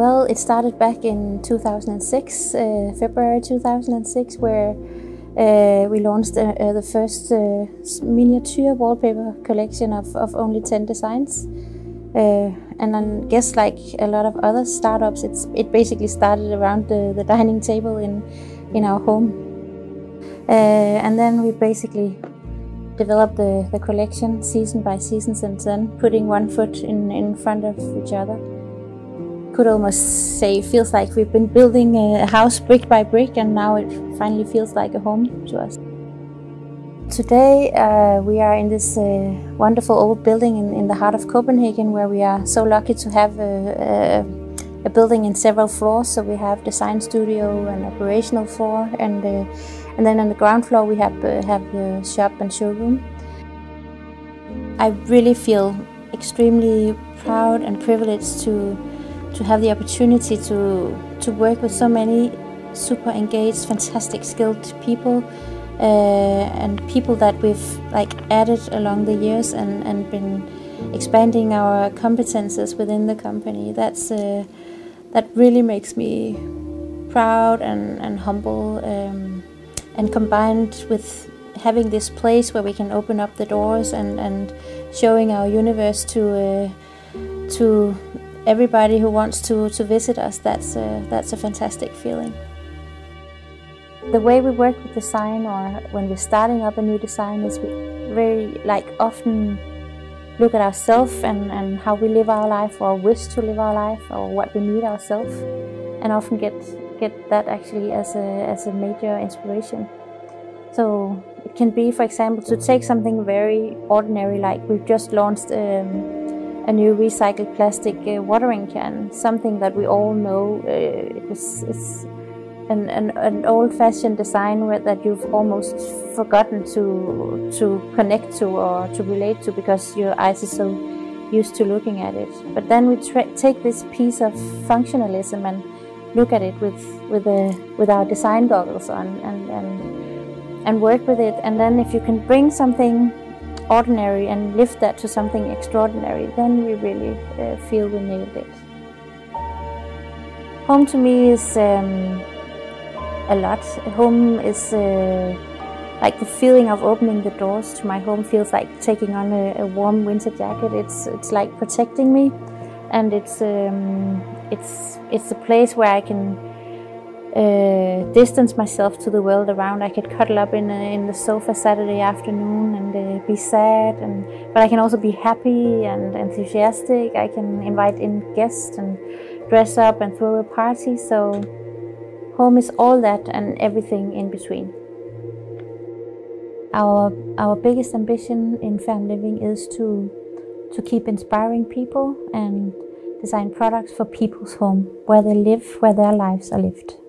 Well, it started back in 2006, February 2006, where we launched the first miniature wallpaper collection of only 10 designs. And I guess, like a lot of other startups, it basically started around the dining table in our home. And then we basically developed the collection season by season since then, putting one foot in front of each other. Could almost say it feels like we've been building a house brick by brick, and now it finally feels like a home to us. Today we are in this wonderful old building in the heart of Copenhagen, where we are so lucky to have a building in several floors. So we have design studio and operational floor, and then on the ground floor we have the shop and showroom. I really feel extremely proud and privileged to have the opportunity to work with so many super engaged, fantastic, skilled people, and people that we've added along the years and been expanding our competences within the company. That really makes me proud and humble, and combined with having this place where we can open up the doors and showing our universe to everybody who wants to visit us, that's a fantastic feeling. The way we work with design, or when we're starting up a new design, is we very often look at ourselves and how we live our life, or wish to live our life, or what we need ourselves, and often get that actually as a major inspiration. So it can be, for example, to take something very ordinary, like we've just launched a new recycled plastic watering can, something that we all know. It's an old-fashioned design that you've almost forgotten to connect to or to relate to, because your eyes are so used to looking at it. But then we take this piece of functionalism and look at it with our design goggles on and work with it. And then if you can bring something ordinary and lift that to something extraordinary, then we really feel we nailed it. Home to me is a lot. Home is like the feeling of opening the doors to my home feels like taking on a warm winter jacket. It's like protecting me, and it's a place where I can distance myself to the world around. I could cuddle up in the sofa Saturday afternoon and be sad, but I can also be happy and enthusiastic. I can invite in guests and dress up and throw a party. So home is all that and everything in between. Our biggest ambition in Ferm Living is to keep inspiring people and design products for people's home, where they live, where their lives are lived.